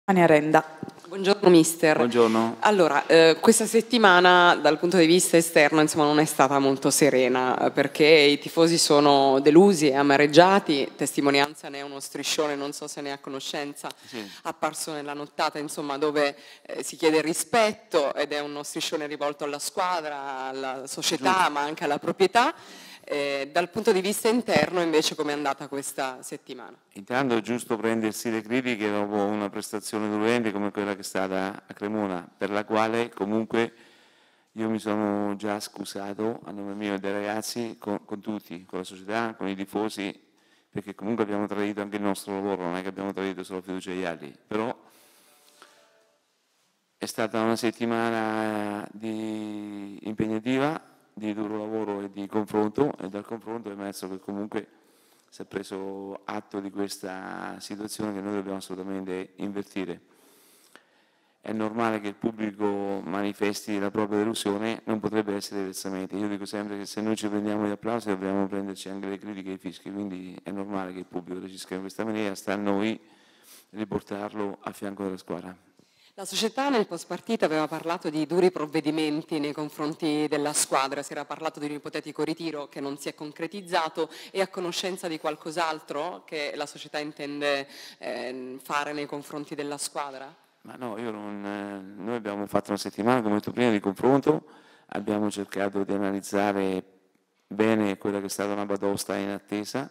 Ania Renda. Buongiorno mister. Buongiorno. Allora, questa settimana dal punto di vista esterno insomma non è stata molto serena perché i tifosi sono delusi e amareggiati, testimonianza ne è uno striscione, non so se ne ha conoscenza, Sì. apparso nella nottata insomma dove si chiede rispetto ed è uno striscione rivolto alla squadra, alla società ma anche alla proprietà. Dal punto di vista interno invece com'è andata questa settimana? Intanto è giusto prendersi le critiche dopo una prestazione dolente come quella che è stata a Cremona, per la quale comunque io mi sono già scusato a nome mio e dei ragazzi con tutti, con la società, con i tifosi, perché comunque abbiamo tradito anche il nostro lavoro, non è che abbiamo tradito solo la fiducia agli altri, però è stata una settimana impegnativa, di duro lavoro e di confronto, e dal confronto è emerso che comunque si è preso atto di questa situazione che noi dobbiamo assolutamente invertire. È normale che il pubblico manifesti la propria delusione, non potrebbe essere diversamente. Io dico sempre che se noi ci prendiamo gli applausi dobbiamo prenderci anche le critiche e i fischi, quindi è normale che il pubblico reagisca in questa maniera, sta a noi riportarlo a fianco della squadra. La società nel post partita aveva parlato di duri provvedimenti nei confronti della squadra, si era parlato di un ipotetico ritiro che non si è concretizzato, e a conoscenza di qualcos'altro che la società intende fare nei confronti della squadra? Ma no, noi abbiamo fatto una settimana, come ho detto prima, di confronto, abbiamo cercato di analizzare bene quella che è stata una batosta in attesa.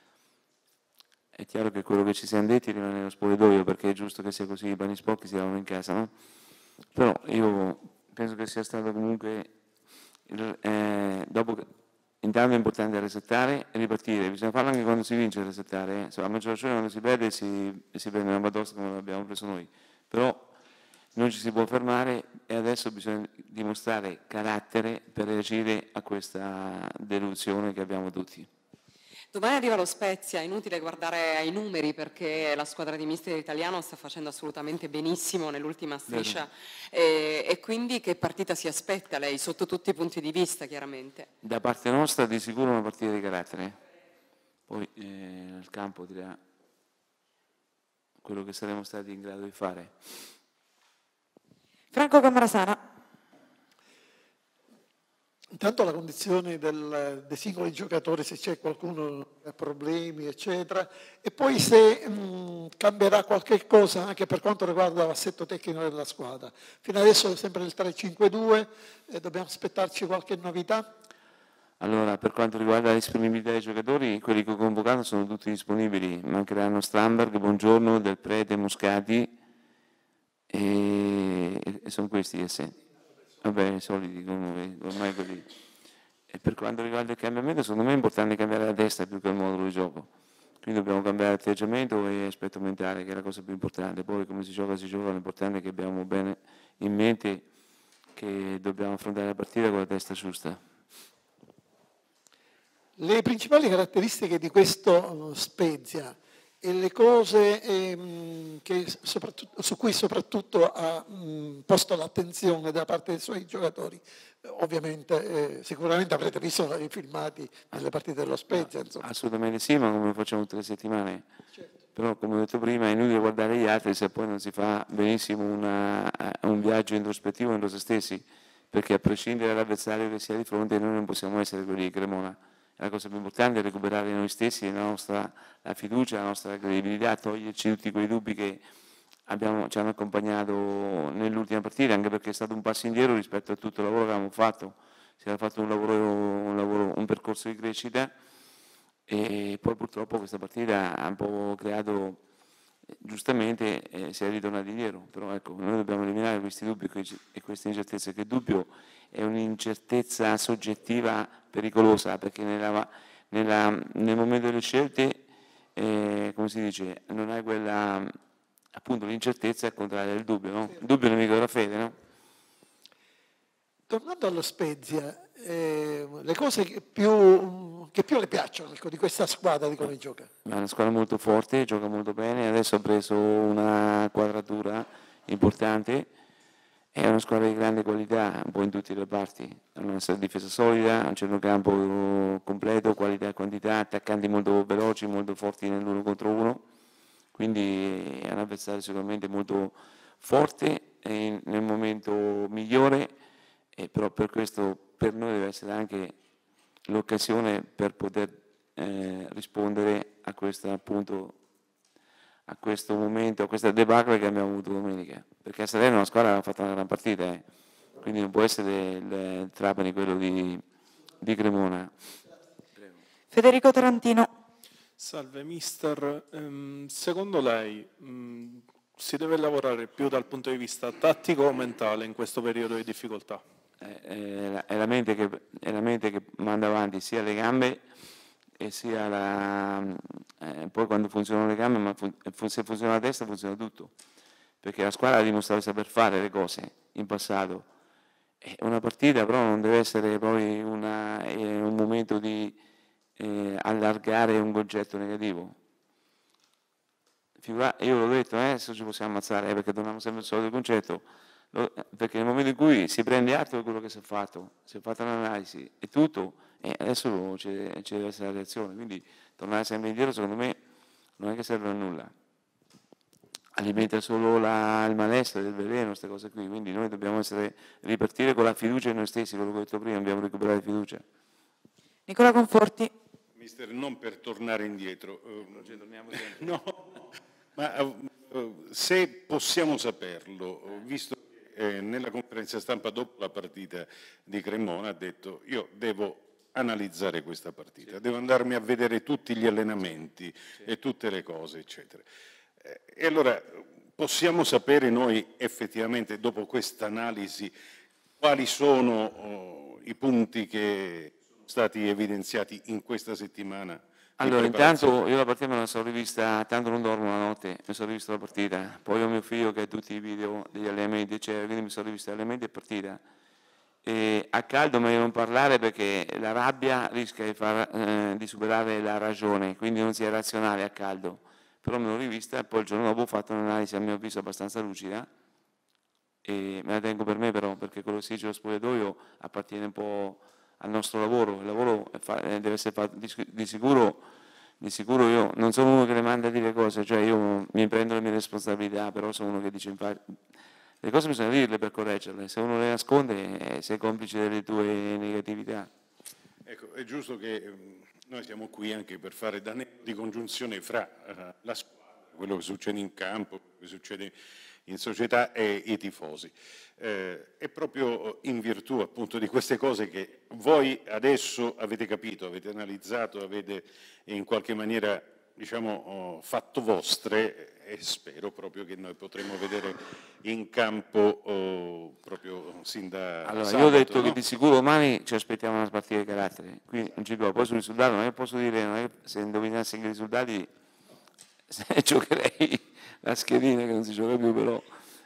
È chiaro che quello che ci siamo detti rimane nello spogliatoio, perché è giusto che sia così, i pani sporchi si lavano in casa, no? Però io penso che sia stato comunque, intanto è importante resettare e ripartire, bisogna farlo anche quando si vince resettare, insomma, a maggior ragione quando si perde si prende una batosta come l'abbiamo preso noi, però non ci si può fermare e adesso bisogna dimostrare carattere per reagire a questa delusione che abbiamo tutti. Domani arriva lo Spezia, è inutile guardare ai numeri perché la squadra di mister italiano sta facendo assolutamente benissimo nell'ultima striscia, e quindi che partita si aspetta lei, sotto tutti i punti di vista chiaramente? Da parte nostra di sicuro una partita di carattere, poi il campo dirà quello che saremo stati in grado di fare. Franco Cammarasana. Intanto la condizione dei singoli giocatori, se c'è qualcuno che ha problemi, eccetera, e poi se cambierà qualche cosa anche per quanto riguarda l'assetto tecnico della squadra. Fino adesso è sempre il 3-5-2, dobbiamo aspettarci qualche novità? Allora, per quanto riguarda la disponibilità dei giocatori, quelli che ho convocato sono tutti disponibili, mancheranno Stramberg, Buongiorno, Del Prete, Moscati e sono questi gli assenti. Vabbè, i soliti, ormai così. E per quanto riguarda il cambiamento, secondo me è importante cambiare la testa più che il modulo di gioco. Quindi dobbiamo cambiare atteggiamento e aspetto mentale, che è la cosa più importante. Poi come si gioca, l'importante è che abbiamo bene in mente che dobbiamo affrontare la partita con la testa giusta. Le principali caratteristiche di questo Spezia e le cose su cui soprattutto ha posto l'attenzione da parte dei suoi giocatori, ovviamente sicuramente avrete visto i filmati delle partite dello Spezia. Insomma. Assolutamente sì, ma come facciamo tutte le settimane. Certo. Però come ho detto prima è inutile guardare gli altri se poi non si fa benissimo un viaggio introspettivo entro se stessi, perché a prescindere dall'avversario che sia di fronte noi non possiamo essere quelli di Cremona. La cosa più importante è recuperare noi stessi, la fiducia, la nostra credibilità, toglierci tutti quei dubbi che ci hanno accompagnato nell'ultima partita, anche perché è stato un passo indietro rispetto a tutto il lavoro che abbiamo fatto. Si era fatto un percorso di crescita e poi purtroppo questa partita ha un po' creato, giustamente si è ritornati indietro, però ecco, noi dobbiamo eliminare questi dubbi e queste incertezze, che il dubbio è un'incertezza soggettiva pericolosa, perché nel momento delle scelte, come si dice, non hai quella, appunto l'incertezza è il contrario del dubbio, no? Il dubbio è nemico della fede, no? Tornando allo Spezia, le cose che più le piacciono di questa squadra, di come gioca? È una squadra molto forte, gioca molto bene, adesso ha preso una quadratura importante, è una squadra di grande qualità un po' in tutte le parti, ha una difesa solida, un centrocampo completo, qualità e quantità, attaccanti molto veloci, molto forti nell'uno contro uno, quindi è un avversario sicuramente molto forte e nel momento migliore, però per questo per noi deve essere anche l'occasione per poter rispondere a questo, appunto, a questo momento, a questa debacle che abbiamo avuto domenica, perché a Salerno la squadra ha fatto una gran partita, quindi non può essere il Trapani quello di Cremona. Federico Tarantino. Salve mister, secondo lei si deve lavorare più dal punto di vista tattico o mentale in questo periodo di difficoltà? È la mente che manda avanti sia le gambe e sia poi quando funzionano le gambe, ma se funziona la testa funziona tutto, perché la squadra ha dimostrato di saper fare le cose in passato. Una partita però non deve essere poi un momento di allargare un concetto negativo. Io l'ho detto, adesso ci possiamo ammazzare perché torniamo sempre al solito concetto, perché nel momento in cui si prende atto di quello che si è fatto un'analisi e tutto, adesso ci deve essere la reazione, quindi tornare sempre indietro secondo me non è che serve a nulla, alimenta solo il malessere, il veleno, queste cose qui, quindi noi dobbiamo ripartire con la fiducia in noi stessi, quello che ho detto prima, dobbiamo recuperare fiducia. Nicola Conforti. Mister, non per tornare indietro, no, ma se possiamo saperlo, visto che nella conferenza stampa dopo la partita di Cremona ha detto io devo analizzare questa partita, devo andarmi a vedere tutti gli allenamenti e tutte le cose, eccetera. E allora possiamo sapere noi effettivamente dopo questa analisi quali sono i punti che stati evidenziati in questa settimana? Allora, intanto io la partita me la sono rivista, tanto non dormo la notte, mi sono rivisto la partita, poi ho mio figlio che ha tutti i video degli allenamenti, eccetera, quindi mi sono rivisto gli allenamenti e partita. E a caldo meglio non parlare perché la rabbia rischia di superare la ragione, quindi non si è razionale a caldo, però me l'ho rivista e poi il giorno dopo ho fatto un'analisi a mio avviso abbastanza lucida e me la tengo per me però, perché quello che si dice lo spogliatoio appartiene un po' al nostro lavoro, il lavoro deve essere fatto di sicuro io non sono uno che le manda a dire cose, cioè io mi prendo le mie responsabilità, però sono uno che dice le cose bisogna dirle per correggerle, se uno le nasconde sei complice delle tue negatività. Ecco, è giusto che noi siamo qui anche per fare di congiunzione fra la squadra, quello che succede in campo, quello che succede in società e i tifosi. È proprio in virtù appunto di queste cose che voi adesso avete capito, avete analizzato, avete in qualche maniera diciamo fatto vostre e spero proprio che noi potremo vedere in campo proprio sin da allora, sabato. Io ho detto no? che di sicuro domani ci aspettiamo una partita di carattere, quindi non ci può. Poi sui risultati non è che posso dire, non è che se indovinassi i risultati giocherei la schedina che non si gioca più però.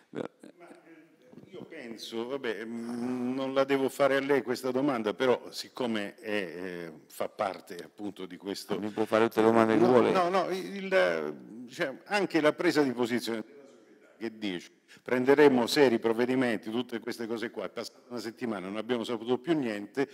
Io penso, vabbè, non la devo fare a lei questa domanda, però siccome fa parte appunto di questo... Mi può fare tutte le domande che vuole. Cioè, anche la presa di posizione che dice prenderemo seri provvedimenti, tutte queste cose qua, è passata una settimana, non abbiamo saputo più niente,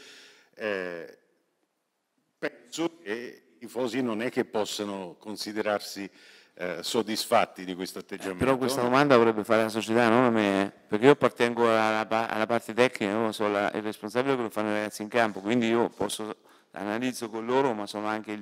penso che i tifosi non è che possano considerarsi soddisfatti di questo atteggiamento. Però questa domanda dovrebbe fare la società, non a me, perché io appartengo alla parte tecnica, non so, il responsabile che lo fanno i ragazzi in campo, quindi io analizzo con loro, ma sono anche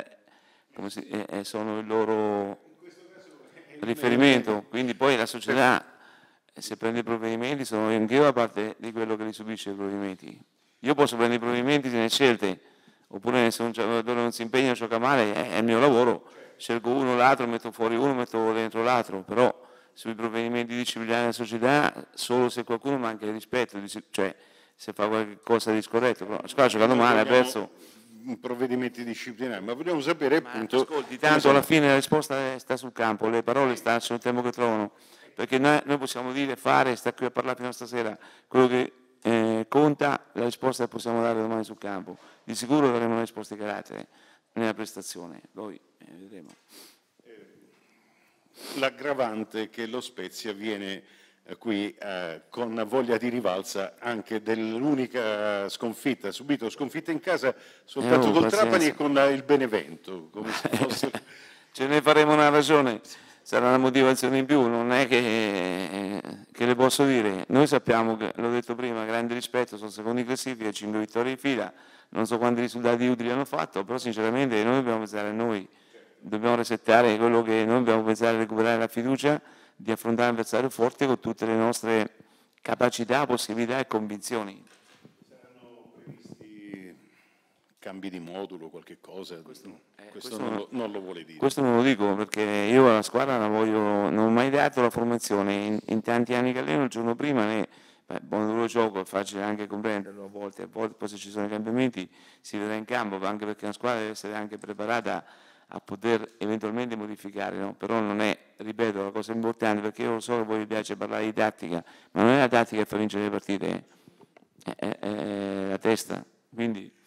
sono il loro riferimento, quindi poi la società se prende i provvedimenti sono anch'io a parte di quello che li subisce i provvedimenti. Io posso prendere i provvedimenti nelle scelte, oppure se un giocatore non si impegna a giocare male è il mio lavoro. Scelgo uno o l'altro, metto fuori uno, metto dentro l'altro, però sui provvedimenti disciplinari della società solo se qualcuno manca di rispetto, cioè se fa qualcosa di scorretto, però la squadra giocando male ha perso. Provvedimenti disciplinari, ma vogliamo sapere appunto... Ascolti, tanto alla fine la risposta sta sul campo, le parole stanno il tempo che trovano, perché noi possiamo dire, fare, sta qui a parlare fino a stasera, quello che conta, la risposta la possiamo dare domani sul campo, di sicuro daremo una risposta di carattere nella prestazione, poi vedremo. L'aggravante che lo Spezia viene qui con voglia di rivalsa anche dell'unica sconfitta, subito sconfitta in casa soltanto col Trapani e con il Benevento, come se fosse Ce ne faremo una ragione, sarà una motivazione in più, non è che le posso dire. Noi sappiamo che, l'ho detto prima, grande rispetto, sono secondi in classifica, 5 vittorie in fila, non so quanti risultati utili hanno fatto, però sinceramente noi dobbiamo pensare a noi, dobbiamo resettare quello che noi dobbiamo pensare a recuperare la fiducia di affrontare un avversario forte con tutte le nostre capacità, possibilità e convinzioni. Saranno previsti cambi di modulo, qualche cosa? Questo non lo vuole dire. Questo non lo dico perché io alla squadra non ho mai dato la formazione in tanti anni che alleno, il giorno prima buon gioco, è facile anche comprenderlo, a volte poi se ci sono i cambiamenti si vedrà in campo, anche perché una squadra deve essere anche preparata a poter eventualmente modificare, no? Però non è, ripeto, la cosa importante, perché io lo so che a voi vi piace parlare di tattica, ma non è la tattica che fa vincere le partite, è la testa, quindi